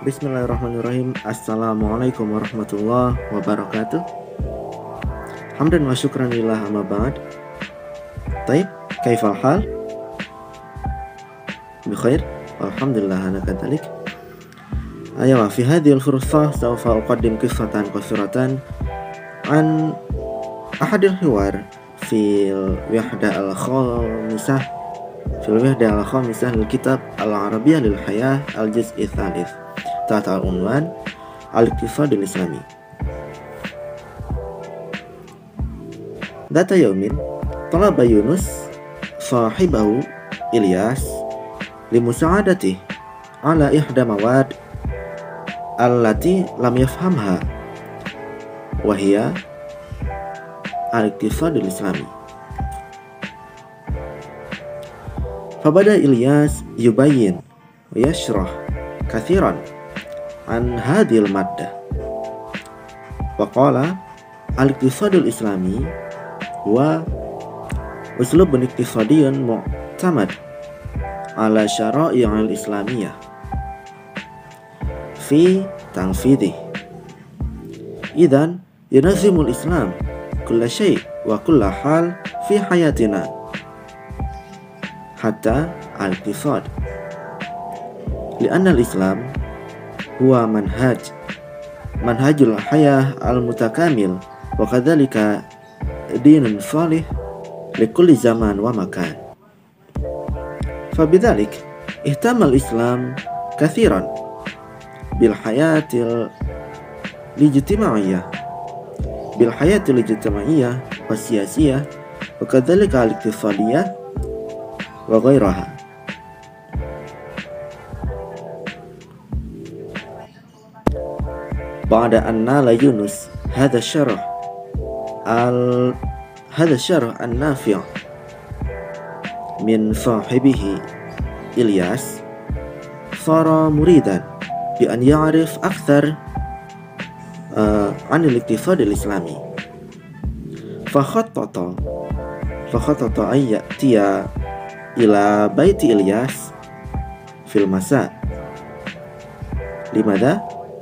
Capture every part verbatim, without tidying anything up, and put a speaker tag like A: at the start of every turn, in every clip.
A: Bismillahirrahmanirrahim. Assalamualaikum warahmatullahi wabarakatuh. Hamdan wa syukran lillah amma ba'd. Taib, kaifal hal? Bikhair? Alhamdulillah ana kadzalik. Aywa, fi hadhihi al-fursah sawfa uqaddim qissatan qasiratan an ahadil hiwar fil wahda al-khamisah fil wahda al-khamisah lil kitab al-arabiyyah lil hayah al-juz' ats-tsalits tahta al-unwan al-iqtisad al-islami. Data yaumin talaba Yunus sahibahu Ilyas limusa'adatihi ala ihda mawad allati lam yafhamha wa hiya al-iqtisad al-islami. Fabada Ilyas yubayyin wa yashrah kathiran an hadhil maddah wa qala al-iqtisad al-islami wa uslubun iqtisadiyyun mu'tamad ala syara'i' al-islamiyah fi tanfidhi. Idzan yunazzimu al-islam kulla syai' wa kulla hal fi hayatina hatta al-iqtisad, li'anna al-islam huwa manhaj manhajul hayah al-mutakamil wa kadzalika dinun salih likulli zaman wa makan. Fabidzalik ihtamma al-islam kathiran bil hayatil ijtima'iyyah bil hayatil ijtima'iyyah wa siyasiyah wa kadzalika al-iqtisadiyah wa ghairaha. Ba'da an nala Yunus hadha syarh al hadha syarh an-nafi' min sahibihi Ilyas, sara muridan bi an ya'rif akthar uh, an al-iqtisad al-islami. Fa khattata fa khattata an ya'tiya ila baiti Ilyas fil masa. Limada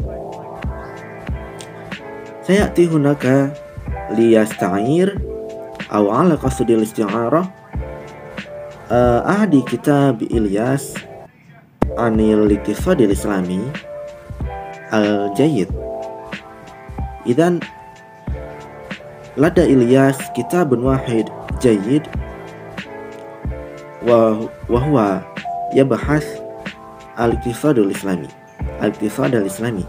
A: sayati hunaka liyasta'ir aw ala qasdil isti'arah uh, ahdi kitab Ilyas anil iqtisad al-islami al-jayyid. Idzan lada Ilyas kitabun wahid jayyid wa huwa yabhath al-iqtisad al-islami al-iqtisad al-islami.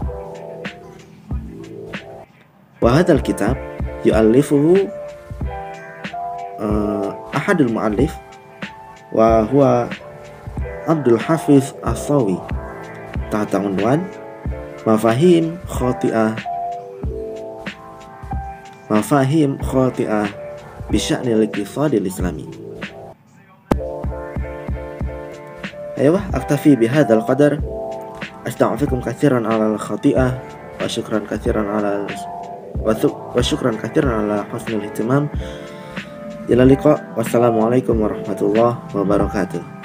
A: Wa hadzal kitab yu'allifuhu uh, ahadul mu'allif wa huwa Abdul Hafiz As-Sawi tahta unwan mafahim khati'ah mafahim khati'ah bi sya'ni al-iqtisad al-islami. Aywa, aktafi bi hadzal qadar. Astaghfirukum katsiran ala al-khati'ah wa syukran katsiran ala wa syukran katsiran ala husnil ihtimam. Ila liqa. Wassalamualaikum warahmatullahi wabarakatuh.